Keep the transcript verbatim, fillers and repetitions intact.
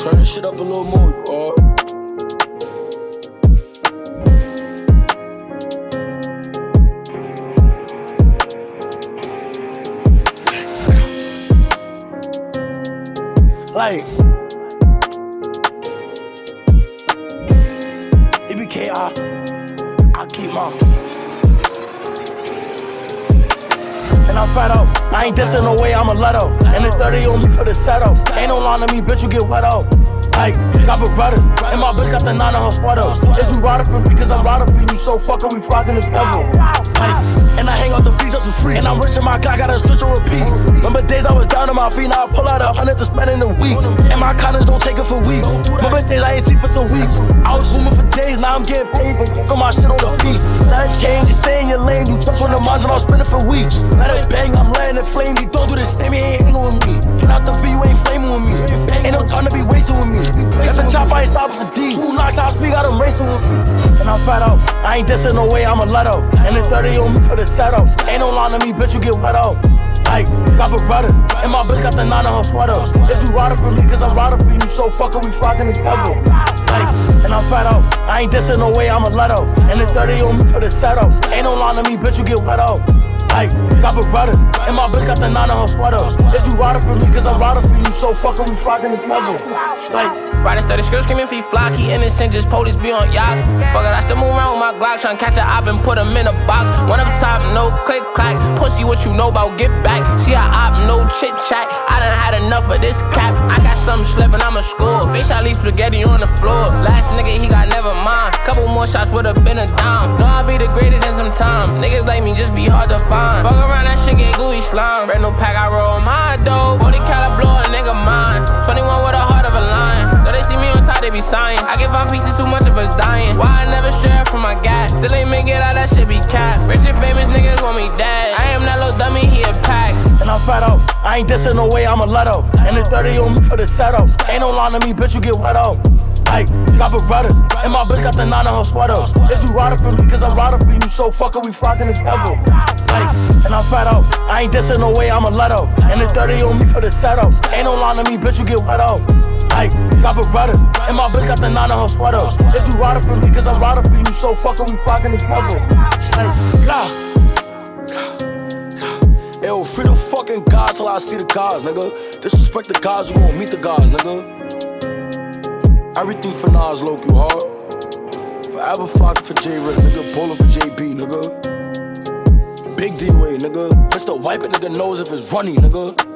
Turn this shit up a little more, you alright? Like E B K, I, I keep my. And I'm fed up. I ain't dissing no way, I'm a let up. And the thirty on me for the setup. Ain't no line to me, bitch, you get wet up. Like, got Berettas, and my bitch got the nine on her sweater. Is you riding for me, cause I'm riding for you, so fuckin' we flockin' together. Like, and I hang out the beach just for free. And I'm rich in my Glock, gotta switch or repeat. Remember days I was down on my feet, now I pull out a hundred to spend in a week. And my condoms don't take it for weeks. Remember days I ain't sleep for some weeks. I was booming for days, now I'm getting paid for fucking my shit on the beat. Nothing changed, you stay in your lane, you touch on the minds and I'll spin it for weeks. Let it bang, I'm letting it flame, you don't do the same, you ain't hanging with me. Get out the V, you ain't flaming with me. Ain't no time to be wasting with me. That's the chop, I ain't stopping for D. Two knocks, I speak, got them racing with me. And I'm fed up, I ain't dissing no way, I'm a let up. And the thirty on me for the setup. Ain't no line to me, bitch, you get wet up. Like, got Berettas, and my bitch got the nine on her sweater. Is you riding for me, cause I'm riding for you, so fuckin' we flockin' together. Like, and I'm fed up, I ain't dissing no way, I'm a let up. And the thirty on me for the setup. Ain't no line to me, bitch, you get wet up. Like, got Berettas, and my bitch got the nine on her sweater. Is you riding for me, cause I'm riding for you, so fuckin' we flockin' together. Like, riding steady, skirt screaming feet flocky, innocent, just police be on yacht. Fuck it, I still move around with my Glock, tryna catch a op and put him in a box. One up top, no click clack. Pussy, what you know about get back. See I op, no chit chat. I done had enough of this cap. I got something slipping, I'ma score. Bitch, I leave spaghetti on the floor. Last nigga, he got never mind. Couple more shots would've been a dime. Know I'll be the greatest in some time. Niggas like me just be hard to find. Fuck around, that shit get gooey slime. Brand new pack, I roll my dough. forty cal, blow a nigga mine. twenty-one with a heart of a lion. Know they see me on top, they be sighing. I give five pieces, too much of us dying. Why I never stray from my gas? Still ain't make it out, that shit be cap. Rich and famous niggas want me dead. I am that little dummy, he a pack. And I'm fed up, I ain't dissing no way, I'm a let up. And the thirty on me for the setup. Ain't no line to me, bitch, you get wet up. Like, got Berettas, and my bitch got the nine on her sweater. Is you riding for me, cause I'm riding for you, so fuckin' we flockin' together. Like, and I'm fed up, I ain't dissing no way, I'm a let up. And the thirty on me for the setup. Ain't no line to me, bitch, you get wet up. Like, got Berettas, and my bitch got the nine on her sweater. Is you riding for me, cause I'm riding for you, so fuckin' we flockin' together. Like, nah. Yo, free the fucking gods till I see the gods, nigga. Disrespect the gods, you won't meet the gods, nigga. Everything for Nas, Loke, you hard. Forever flocking for J-Rick, nigga. Bowling for J B, nigga. Big D-Way, nigga. Mister Wipe a nigga knows if it's runny, nigga.